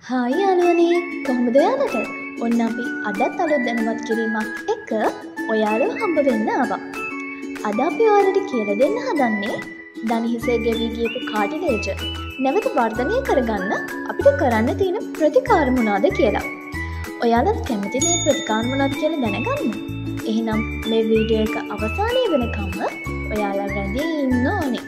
Hi යාළුවනේ කොහොමද ඔයාලට? ඔන්න අපි අදත් අලුත් දැනුවත් කිරීමක් එක්ක ඔයාලව හම්බ වෙන්න ආවා. අද අපි ඔයාලට කියලා දෙන්න හදන්නේ දණහිසේ ගෙවී ගියපු කාටිලේජ නැවත වර්ධනය කරගන්න අපිට කරන්න තියෙන ප්‍රතිකාර මොනවාද කියලා. ඔයාලත් කැමතිද මේ ප්‍රතිකාර මොනවද කියලා දැනගන්න? එහෙනම් මේ වීඩියෝ එක අවසානයේ වෙනකම්ම ඔයාලා රැඳී ඉන්න ඕනේ.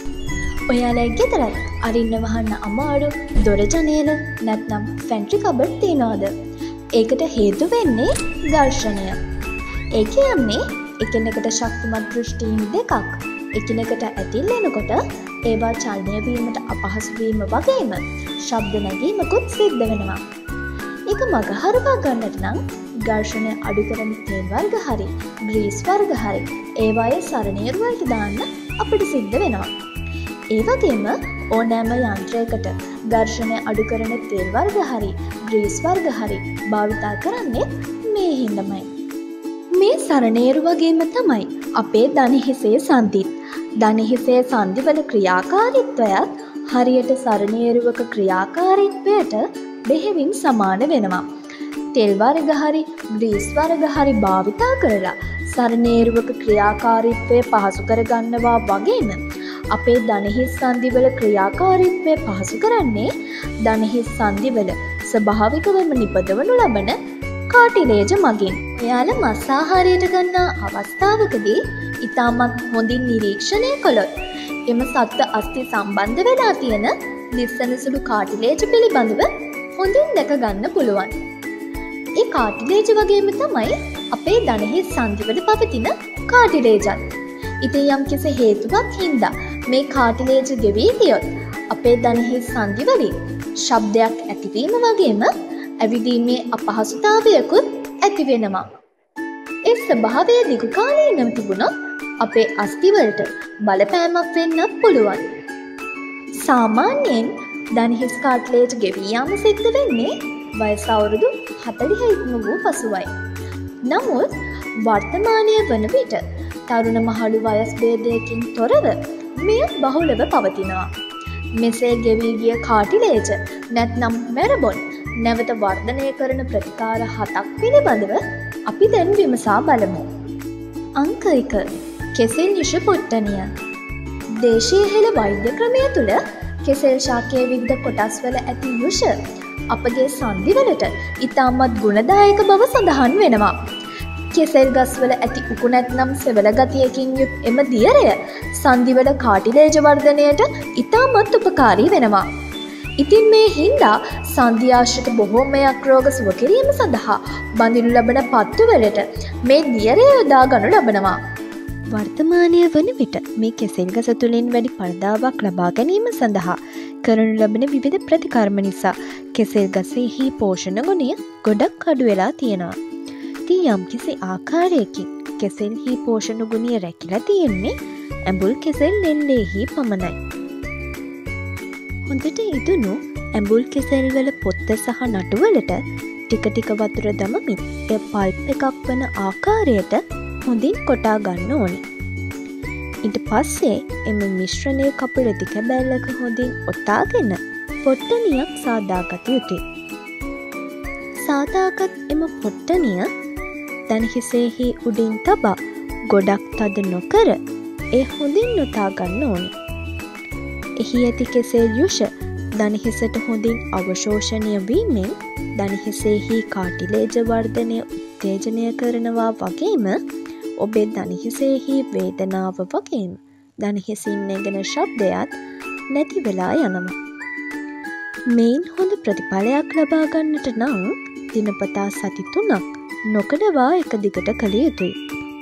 ඔයාලා ගෙදරත් අරින්න වහන්න අමාරු දොර ජනේල නැත්නම් ෆැන්ට්‍රි කබඩ් තියනවාද? ඒකට හේතු වෙන්නේ ඝර්ෂණය. ඒ කියන්නේ එකිනෙකට ශක්තිමත් දෘෂ්ටීන් දෙකක් එකිනෙකට ඇතිල් වෙනකොට ඒවා චලනය වීමට අපහසු වීම වගේම ශබ්ද නැගීමකුත් සිද්ධ වෙනවා. ඒක මගහරවා ගන්නට නම් ඝර්ෂණය අඩු කරන තේල් වර්ග හරි ග්‍රීස් වර්ග හරි ඒවායේ සරණේරු වලට දාන්න අපිට සිද්ධ වෙනවා. ඒ වගේම ඕනෑම යන්ත්‍රයකට ඝර්ෂණය අඩු කරන තෙල් වර්ග හරි ග්‍රීස් වර්ග හරි භාවිතා කරන්නේ මේ හින්දාමයි. මේ සරණේරු වගේම තමයි අපේ දණහිසේ සන්ධිත්. දණහිසේ සන්ධිවල ක්‍රියාකාරීත්වයත් හරියට සරණේරුවක ක්‍රියාකාරීත්වයට බෙහෙවින් සමාන වෙනවා. තෙල් වර්ග හරි ග්‍රීස් වර්ග හරි භාවිතා කරලා සරණේරුවක ක්‍රියාකාරීත්වය පහසු කරගන්නවා වගේම අපේ දණහිස් සන්ධිවල ක්‍රියාකාරීත්වය පහසු කරන්නේ දණහිස් සන්ධිවල ස්වභාවිකවම නිපදවනු ලබන කාටිලේජ මගින්. ඔයාලා මස් ආහාරයට ගන්නා අවස්ථාවකදී ඉතාමත් හොඳින් නිරීක්ෂණය කළොත් එම සත්ත්ව අස්ථි සම්බන්ධ වෙලා තියෙන දිස්සන සුළු කාටිලේජ පිළිබඳව හොඳින් දැක ගන්න පුළුවන්. ඒ කාටිලේජ වගේම තමයි අපේ දණහිස් සන්ධිවල පවතින කාටිලේජත්. ඉතින් යම් කිසි හේතුවක් හින්දා මේ කාටිලේජ ගෙවී ගියොත් අපේ දණහිස් සන්ධිවලින් ශබ්දයක් ඇතිවීම වගේම ඇවිදීමේ අපහසුතාවයකුත් ඇති වෙනවා. ඒ ස්වභාවය දිගු කාලීනව තිබුණොත් අපේ අස්ථිවලට බලපෑමක් වෙන්නත් පුළුවන්. සාමාන්‍යයෙන් දණහිස් කාටිලේජ ගෙවී යාම සිද්ධ වෙන්නේ වයස අවුරුදු 40 ඉක්ම වූ පසුවයි. නමුත් වර්තමානය වන විට තරුණ මහලු වයස් භේදයකින් තොරව මෙය බහුලව පවතිනවා. මෙසේ ගෙවී ගිය කාටිලේජ නැත්නම් මැරබොන් නැවත වර්ධනය කරන ප්‍රතිකාර 7ක් පිළිබඳව අපි දැන් විමසා බලමු. අංක 1. කෙසෙල් යුෂ පොට්ටනිය. දේශීය හෙළ වෛද්‍ය ක්‍රමය තුළ කෙසෙල් ශාකයේ විවිධ කොටස් වල ඇති යුෂ අපගේ සන්ධිවලට ඉතාමත් ගුණදායක බව සඳහන් වෙනවා. කෙසෙල් ගස්වල ඇති උකුණැත් නම් සෙවල ගතියකින් යුත් එම දියරය සන්ධිවල කාටිලේජ වර්ධනයට ඉතාමත් උපකාරී වෙනවා. ඉතින් මේ හින්දා සන්ධිආශ්‍රිත බොහෝමයක් රෝග සුව කිරීම සඳහා බඳිනු ලබන පත්තුවලට මේ දියරය යොදා ගනු ලබනවා. වර්තමානය වන විට මේ කෙසෙල් ගස තුළින් වැඩි පළදාවක් ලබා ගැනීම සඳහා කරනු ලබන විවිධ ප්‍රතිකර්ම නිසා කෙසෙල් ගසෙහි පෝෂණ ගුණය ගොඩක් අඩු වෙලා තියෙනවා. යම්කිසි ආකාරයකින් කෙසෙල්හි පෝෂණ ගුණය රැකිලා තියෙන්නේ ඇඹුල් කෙසෙල් නෙල්ලේහි පමණයි. හොඳට ඉදුණු ඇඹුල් කෙසෙල් වල පොත්ත සහ නටුවලට ටික ටික වතුර දමමින් එය පල්ප් එකක් වන ආකාරයට හොඳින් කොටා ගන්න ඕනේ. ඊට පස්සේ එම මිශ්‍රණය කපු රෙදි කැබැල්ලක හොඳින් ඔතාගෙන පොට්ටනියක් සාදාගත යුතුයි. සාදාගත් එම පොට්ටනිය දණහිසේහි උඩින් තබා ගොඩක් තද නොකර ඒ හොඳින් නොතා ගන්න ඕනේ. එහි ඇති කෙසෙල් යුෂ දණහිසට හොඳින් අවශෝෂණය වීමෙන් දණහිසේහි කාටිලේජ වර්ධනය උත්තේජනය කරනවා වගේම ඔබේ දණහිසේහි වේදනාව වගේම දණහිසින් නැගෙන ශබ්දයත් නැති වෙලා යනවා. මේන් හොඳ ප්‍රතිඵලයක් ලබා ගන්නට නම් දිනපතා සති 3ක් නොකඩවා එක දිගට කළ යුතුයි.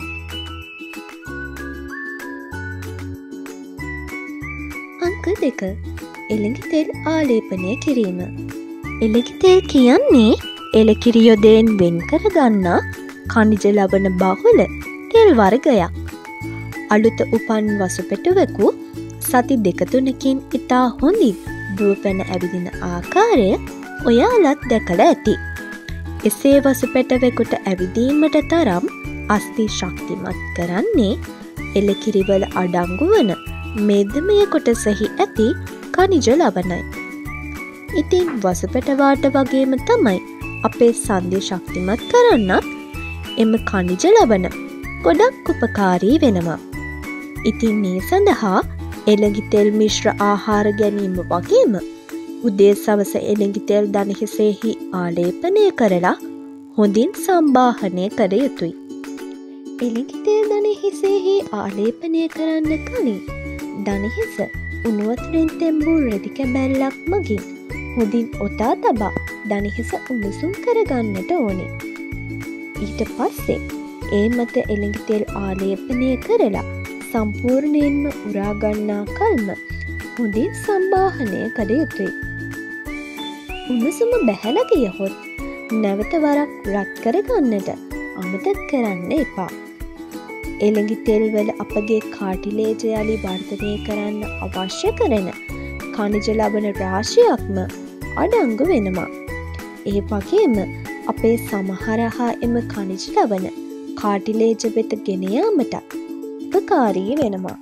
අංක 2. එළඟි තෙල් ආලේපනය කිරීම. එළඟි තෙල් කියන්නේ එළකිරි යොදයෙන් වෙන් කරගන්නා ඛනිජ ලවණ බහුල තෙල් වර්ගයක්. අලුත උපන් වසුපැටුවෙකු සති 2-3කින් ඉතා හොඳින් දුවපැන ඇවිදින ආකාරය ඔයාලත් දැකලා ඇති. එසේ වසුපැටවෙකුට ඇවිදීමට තරම් අස්ථි ශක්තිමත් කරන්නේ එළකිරිවල අඩංගු වන මෙදමය කොටසෙහි ඇති ඛනිජ ලවණයි. ඉතින් වසපැටවාට වගේම තමයි අපේ සන්ධිය ශක්තිමත් කරන්නත් එම ඛනිජ ලවණ ගොඩක් උපකාරී වෙනවා. ඉතින් මේ සඳහා එළඟි තෙල් මිශ්‍ර ආහාර ගැනීම වගේම උදේ සවස එළඟි තෙල් දණහිසෙහි ආලේපනය කරලා හොඳින් සම්බාහනය කර යුතුයි. එළඟි තෙල් දණහිසෙහි ආලේපනය කරන්න කලින් දණහිස උණු වතුරෙන් තෙම්බූ රෙදි කැබැල්ලක් මගින් හොඳින් ඔතා තබා දණහිස උණුසුම් කරගන්නට ඕනේ. ඊට පස්සේ ඒ මත එළඟි තෙල් ආලේපනය කරලා සම්පූර්ණයෙන්ම උරාගන්නා කල්ම හොඳින් සම්බාහනය කළ යුතුයි. උණුසුම බැහැලා ගියහොත් නැවත වරක් රත් කරගන්නට අමතක කරන්න එපා. එළඟි තෙල් වල අපගේ කාටිලේජ යලි වර්ධනය කරන්න අවශ්‍ය කරන ඛනිජ ලවණ රාශියක්ම අඩංගු වෙනවා. ඒ වගේම අපේ සමහර හා එම ඛනිජ ලවණ කාටිලේජ වෙත ගෙන යාමට උපකාරී වෙනවා.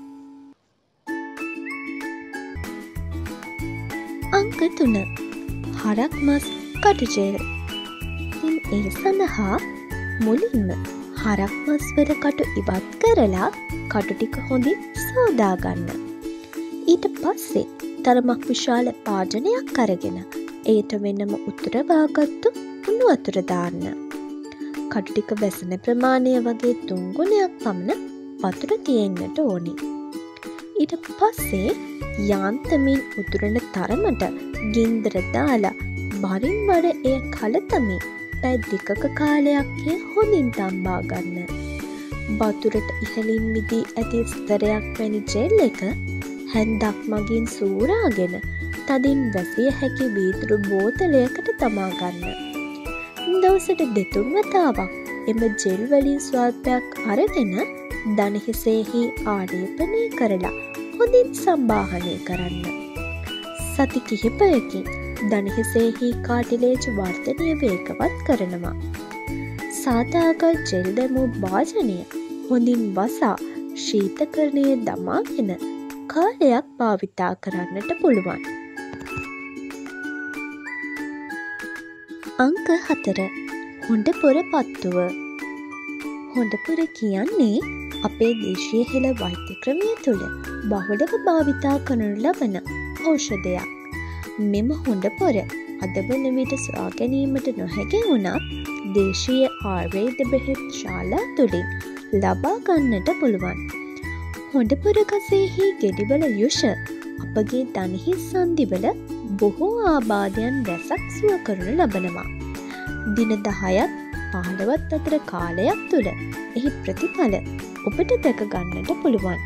අංක 3. හරක් මස් කටු ජෙල්. ඉතින් ඒ සඳහා මුලින්ම හරක් මස් වල කටු ඉවත් කරලා කටු ටික හොඳින් සෝදා ගන්න. ඊට පස්සේ තරමක් විශාල පාඩනයක් අරගෙන ඒට වෙනම උතුරවාගත්තු උණු වතුර දාන්න. කටු ටික වැසෙන ප්‍රමාණය වගේ 3 ගුණයක් පමණ වතුර තියෙන්නට ඕනි. ඊට පස්සේ යාන්තමින් උතුරන තරමට ගින්දර දාලා වරින් වර එය කලතමින් පැය 2ක කාලයක් හොඳින් තම්බා ගන්න. වතුරට ඉහළින් මිදී ඇති ස්තරයක් වැනි ජෙල් එක හැන්දක් මගින් සූරාගෙන තදින් වැසිය හැකි වීදුරු බෝතලයකට තමා ගන්න. දවසට 2-3 වතාවක් එම ජෙල් වලින් ස්වල්පයක් අරගෙන දණහිසෙහි ආලේපනය කරලා හොඳින් සම්බාහනය කරන්න. සති කිහිපයකින් දණහිසෙහි කාටිලේජ වර්ධනය වේගවත් කරනවා. සාදාගත් ජෙල් දැමූ භාජනය හොඳින් වසා ශීතකරණයේ දමාගෙන කාලයක් භාවිතා කරන්නට පුළුවන්. අංක 4. හොඬ පොර පත්තුව. හොඬ පොර කියන්නේ අපේ දේශීය හෙළ වෛද්‍ය ක්‍රමය තුළ බහුලව භාවිතා කරනු ලබන ඖෂධයක්. මෙම හොඬ පොර අද වන විට සොයා ගැනීමට නොහැකි වුණත් දේශීය ආයුර්වේද බෙහෙත් ශාලා තුළින් ලබා ගන්නට පුළුවන්. හොඬ පොර ගසෙහි ගෙඩිවල යුෂ අපගේ දණහිස් සන්ධිවල බොහෝ ආබාධයන් රැසක් සුව කරනු ලබනවා. දින 10ත් 15ත් අතර කාලයක් තුළ එහි ප්‍රතිඵල ඔබට දැක ගන්නට පුළුවන්.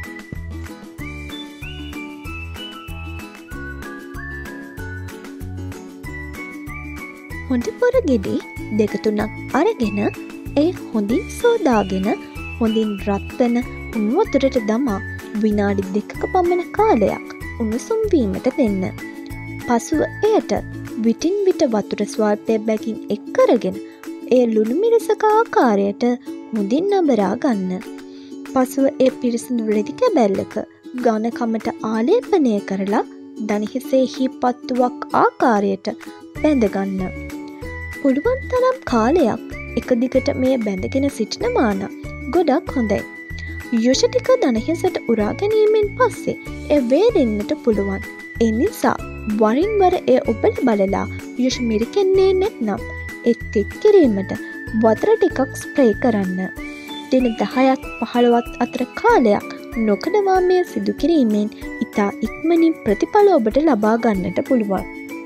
හොඬ පොර ගෙඩි 2-3ක් අරගෙන ඒ හොඳින් සෝදාගෙන හොඳින් රත්වන උණු වතුරට දමා විනාඩි 2ක පමණ කාලයක් උණුසුම් වීමට දෙන්න. පසුව එයට විටින් විට වතුර ස්වල්පයක් බැගින් එක් කරගෙන එය ලුණු මිරිසක ආකාරයට හොඳින් නබරා ගන්න. පසුව ඒ පිරිසිදු රෙදි කැබැල්ලක ඝනකමට ආලේපනය කරලා දණහිසෙහි පත්තුවක් ආකාරයට බැඳ ගන්න. පුළුවන් තරම් කාලයක් එක දිගට මෙය බැඳගෙන සිටිනවා නම් ගොඩක් හොඳයි. යොෂ ටික දණහිසට උරා ගැනීමෙන් පස්සේ එය වේලෙන්නට පුළුවන්. ඒ නිසා වරින් වර එය ඔබලා බලලා යොෂ මිරිකෙන්නේ නැත්නම් ඒ තෙත් කිරීමට වතුර ටිකක් ස්ප්‍රේ කරන්න. දින 10ත් 15ත් අතර කාලයක් නොකඩවා මෙය සිදු කිරීමෙන් ඉතා ඉක්මනින් ප්‍රතිඵල ඔබට ලබා ගන්නට පුළුවන්.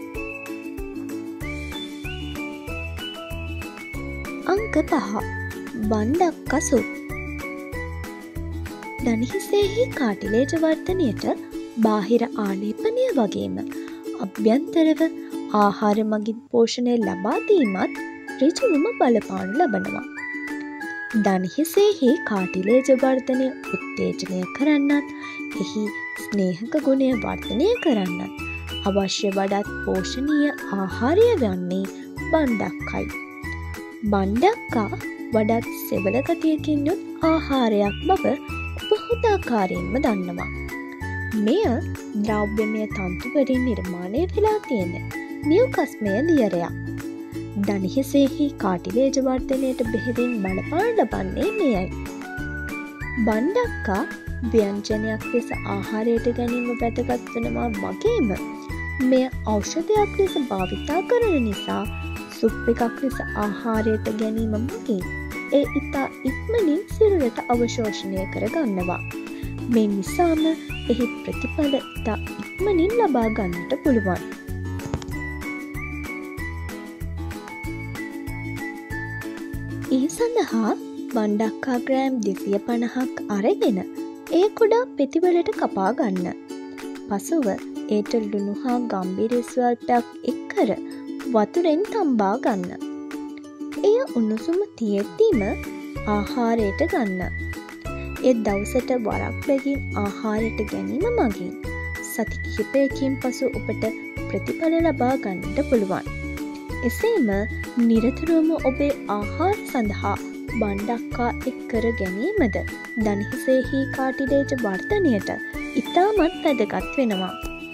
අංක 5. වණ්ඩක්කසු. දණහිසෙහි කාටිලේජ වර්ධනයට බාහිර ආලේපනය වගේම අභ්‍යන්තරව ආහාර මගින් පෝෂණය ලබා දීමත් ඍජුවම බලපානු ලබනවා. දණහිසෙහි කාටිලේජ වර්ධනය උත්තේජනය කරන්නත් එහි ස්නේහක ගුණය වර්ධනය කරන්නත් අවශ්‍ය වඩාත් පෝෂණීය ආහාරය වන්නේ වණ්ඩක්කයි. වණ්ඩක්කා වඩාත් සෙවල ගතියකින් යුත් ආහාරයක් බව ඔබ හොඳාකාරයෙන්ම දන්නවා. මෙය ද්‍රව්‍යමය තන්තු වලින් නිර්මාණය වෙලා තියෙන නිව්කස්මය ලියරයක්. දණහිසෙහි කාටිලේජ වර්ධනයට බෙහෙවින් බලපාන ලබන්නේ මෙයයි. බණ්ඩක්කා ව්‍යංජනයක් ලෙස ආහාරයට ගැනීම වැදගත් වනවා වගේම මෙය ඖෂධයක් ලෙස භාවිතා කරන නිසා සුප් එකක් ලෙස ආහාරයට ගැනීම මගින් ඒ ඉතා ඉක්මනින් සිරුරට අවශෝෂණය කරගන්නවා. මේ නිසාම එහි ප්‍රතිඵල ඉතා ඉක්මනින් ලබා ගන්නට පුළුවන්. ඒ සඳහා බණ්ඩක්කා ග්‍රෑම් 250ක් අරගෙන ඒ කුඩා පෙතිවලට කපා ගන්න. පසුව ඒට ලුණු හා ගම්බිරි ස්වල්පයක් එක්කර වතුරෙන් තම්බා ගන්න. එය උණුසුම තියෙද්දීම ආහාරයට ගන්න. ඒ දවසට වරක් බැගින් ආහාරයට ගැනීම මගින් සති කිහිපයකින් පසු ඔබට ප්‍රතිඵල ලබා ගන්නට පුළුවන්. එසේම නිරතුරුවම ඔබේ ආහාර සඳහා බණ්ඩක්කා එක් කර ගැනීමද දණහිසෙහි කාටිලේජ වර්ධනයට ඉතාමත් වැදගත් වෙනවා.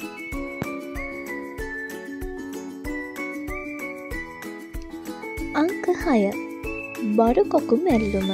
අංක 6. බරුකොකු මැල්ලුම.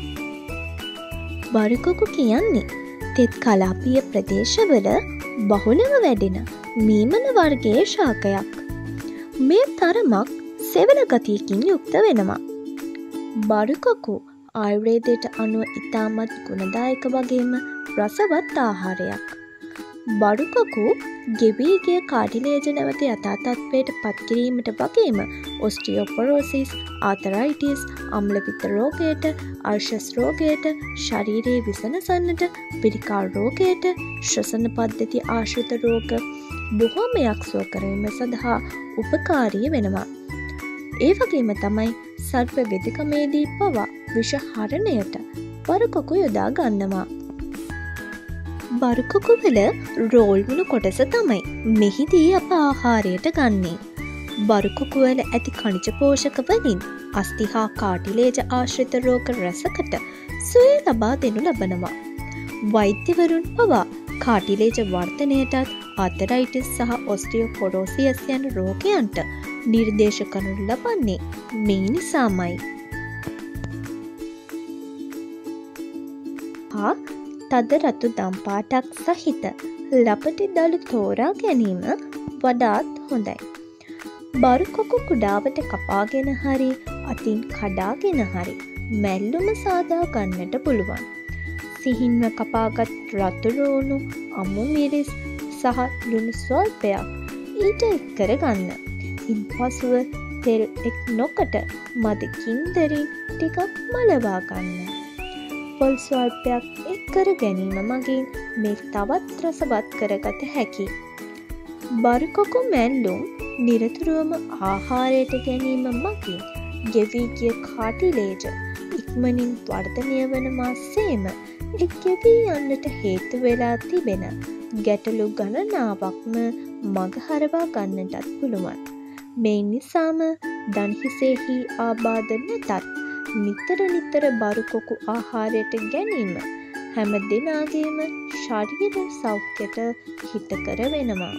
බරුකොකු කියන්නේ තෙත් කලාපීය ප්‍රදේශවල බහුලව වැඩෙන මීමන වර්ගයේ ශාකයක්. මේ තරමක් සෙවන ගතියකින් යුක්ත වෙනවා. බරුකොකු ආයුර්වේදයට අනුව ඉතාමත් ගුණදායක වගේම රසවත් ආහාරයක්. බරුකොකු ගෙවීගේ කාටිලේජ නැවත යථා තත්ත්වයට පත්කිරීමට වගේම ඔස්ටියෝපොරෝසිස්, ආතරයිටිස්, අම්ලපිත්ත රෝගයට, අර්ශස් රෝගයට, ශරීරයේ විසනසන්නට, පිළිකා රෝගයට, ශ්වසන පද්ධති ආශ්‍රිත රෝග බොහෝමයක් සුව කිරීම සඳහා උපකාරී වෙනවා. ඒ වගේම තමයි සර්ප වෙදිකමේදී පවා විෂ හරණයට බරුකොකු යොදා ගන්නවා. බරුකොකු වල රෝල් වුණු කොටස තමයි මෙහිදී අප ආහාරයට ගන්නේ. බරුකොකු වල ඇති ඛනිජ පෝෂක වලින් අස්ථි හා කාටිලේජ ආශ්‍රිත රෝග රැසකට සුවය ලබා දෙනු ලබනවා. වෛද්‍යවරුන් පවා කාටිලේජ වර්ධනයටත් ආතරයිටිස් සහ ඔස්ටියෝපොරෝසිස් යන රෝගයන්ට නිර්දේශ කරනු ලබන්නේ මේ නිසාමයි. තද රතු දම්පාටක් සහිත ලපටි දළු තෝරා ගැනීම වඩාත් හොඳයි. බරුකොකු කුඩාවට කපාගෙන හරි අතින් කඩාගෙන හරි මැල්ලුම සාදා ගන්නට පුළුවන්. සිහින්ව කපාගත් රතුරෝණු අමු මිරිස් සහ ලුණු ස්වල්පයක් ඊට එක්කර ගන්න. ඉන්පසුව තෙල් එක් නොකට මද කින්දරින් ටිකක් මලවා ගන්න. පොල් ස්වල්පයක් එක්කර ගැනීම මගින් මේ තවත් රසවත් කරගත හැකි. බරුකොකු මැල්ලුම් නිරතුරුවම ආහාරයට ගැනීම මගින් ගෙවී ගිය කාටිලේජ ඉක්මනින් වර්ධනය වනවා සේම ගෙවී යන්නට හේතු වෙලා තිබෙන ගැටලු ගණනාවක්ම මගහරවා ගන්නටත් පුළුවන්. මේ නිසාම දණහිසෙහි ආබාධ නැතත් නිතර බරුකොකු ආහාරයට ගැනීම හැම දෙනාගේම ශරීර සෞඛ්‍යයට හිතකර වෙනවා.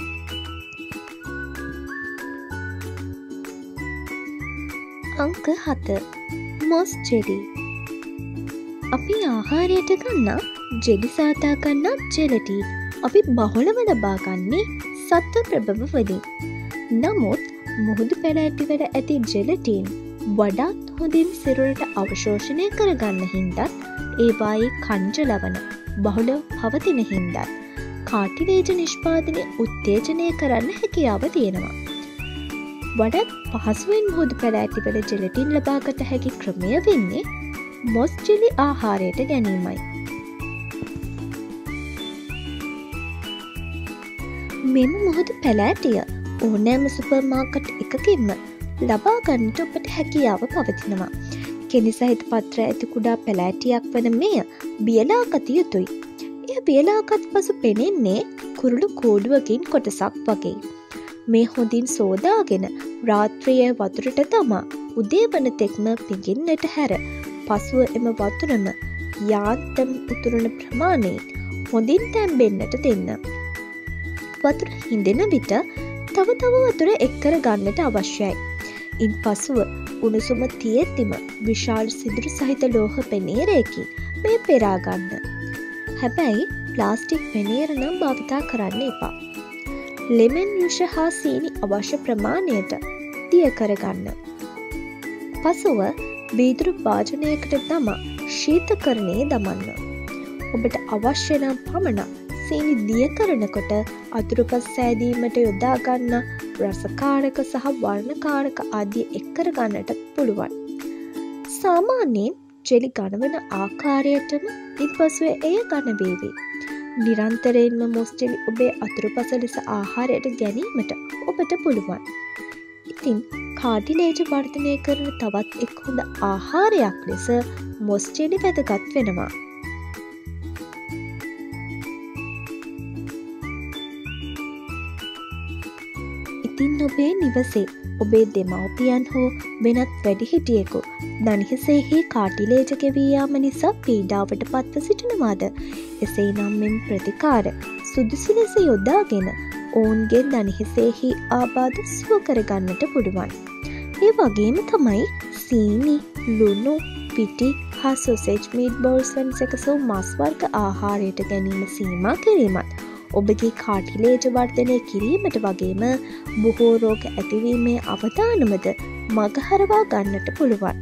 අංක 7. Moss jelly. අපි ආහාරයට ගන්නා ජෙලි සාදා ගන්නා ජෙලටින් අපි බහුලව ලබා ගන්නේ සත්ව ප්‍රභව වලින්. නමුත් මුහුදු පැලෑටිවල ඇති ජෙලටින් වඩාත් හොඳින් සිරුරට අවශෝෂණය කරගන්න හින්දත් ඒවායේ කංජ ලවණ බහුලව පවතින හින්දත් කාටිලේජ නිෂ්පාදනය උත්තේජනය කරන්න හැකියාව තියෙනවා. වඩාත් පහසුවෙන් මුහුදු පැලෑටිවල ජෙලටින් ලබාගත හැකි ක්‍රමය වෙන්නේ මොස් ජෙලි ආහාරයට ගැනීමයි. මෙම මුහුදු පැලෑටිය ඕනෑම සුපර් මාකට් එකකින්ම ලබා ගන්නට ඔබට හැකියාව පවතිනවා. කෙනි සහිත පත්‍ර ඇති කුඩා පැලෑටියක් වන මෙය බියලාගත යුතුයි. එය බියලාගත් පසු පෙනෙන්නේ කුරුළු කූඩුවකින් කොටසක් වගේ. මේ හොඳින් සෝදාගෙන රාත්‍රියේ වතුරට තමා උදේ වන තෙක්ම පිඟින්නට හැර පසුව එම වතුරම යාන්තම් උතුරන ප්‍රමාණයෙන් හොඳින් තැම්බෙන්නට දෙන්න. වතුර හිඳෙන විට තව තව වතුර එක් කර ගන්නට අවශ්‍යයි. ඉන් පසුව උණුසුම තියෙද්දිම විශාල සිදුරු සහිත ලෝහ පෙනේරයකින් මේ පෙරා ගන්න. හැබැයි ප්ලාස්ටික් පෙනේර නම් භාවිතා කරන්න එපා. ලෙමන් යුෂ හා සීනි අවශ්‍ය ප්‍රමාණයට දිය කරගන්න. පසුව වීදුරු භාජනයකට දමා ශීතකරණයේ දමන්න. ඔබට අවශ්‍ය නම් පමණක් සීනි දිය කරනකොට අතුරුපස් සෑදීමට යොදා ගන්න රසකාරක සහ වර්ණකාරක ආදිය එක් කර ගන්නට පුළුවන්. සාමාන්‍යයෙන් ජෙලි ගණවන ආකාරයටම ඉන්පසුව එය ඝන වේවි. නිරන්තරයෙන්ම මොස් ජෙලි ඔබේ අතුරුපස ලෙස ආහාරයට ගැනීමට ඔබට පුළුවන්. ඉතින් කාටිලේජ වර්ධනය කරන තවත් එක් හොඳ ආහාරයක් ලෙස මොස් ජෙලි වැදගත් වෙනවා. ඉතින් ඔබේ නිවසේ ඔබේ දෙමව්පියන් හෝ වෙනත් වැඩිහිටියෙකු දණහිසෙහි කාටිලේජ ගෙවී යාම නිසා පීඩාවට පත්ව සිටිනවාද? එසේ නම් මෙම ප්‍රතිකාර සුදුසු ලෙස යොදාගෙන ඔවුන්ගේ දණහිසෙහි ආබාධ සුව කරගන්නට පුළුවන්. ඒ වගේම තමයි සීනි, ලුණු, පිටි හා සොසේජ් මීට් බෝල්ස් වැනි සැකසූ මස් වර්ග ආහාරයට ගැනීම සීමා කිරීමත් ඔබගේ කාටිලේජ වර්ධනය කිරීමට වගේම බොහෝ රෝග ඇතිවීමේ අවදානමද මගහරවා ගන්නට පුළුවන්.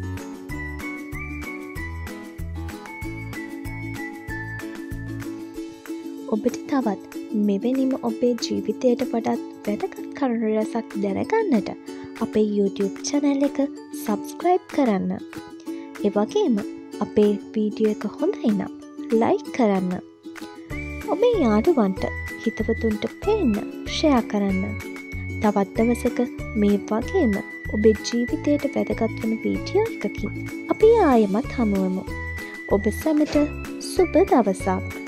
ඔබට තවත් මෙවැනිම ඔබේ ජීවිතයට වඩාත් වැදගත් කරුණු රැසක් දැනගන්නට අපේ YouTube channel එක subscribe කරන්න. එවගේම අපේ වීඩියෝ එක හොඳයි නම් like කරන්න. ඔබේ යාළුවන්ට හිතවතුන්ට පේන්න ෂෙයා කරන්න. තවත් දවසක මේ වගේම ඔබේ ජීවිතයට වැදගත් වන වීඩියෝ එකකින් අපි ආයෙමත් හමුවමු. ඔබ සැමට සුබ දවසක්.